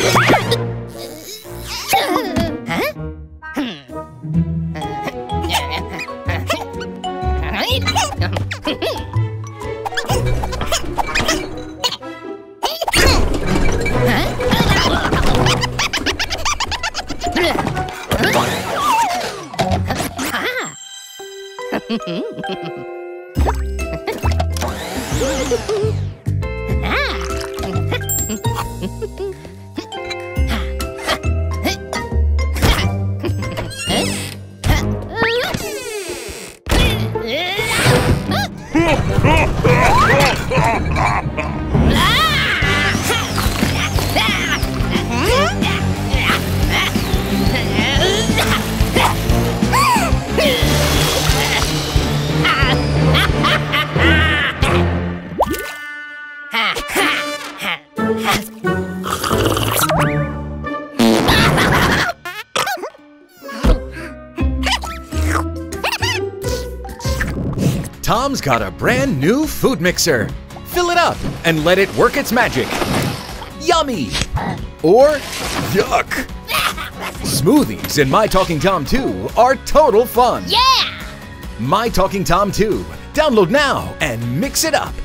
Tom's got a brand new food mixer. Fill it up and let it work its magic. Yummy! Or yuck! Smoothies in My Talking Tom 2 are total fun. Yeah! My Talking Tom 2. Download now and mix it up.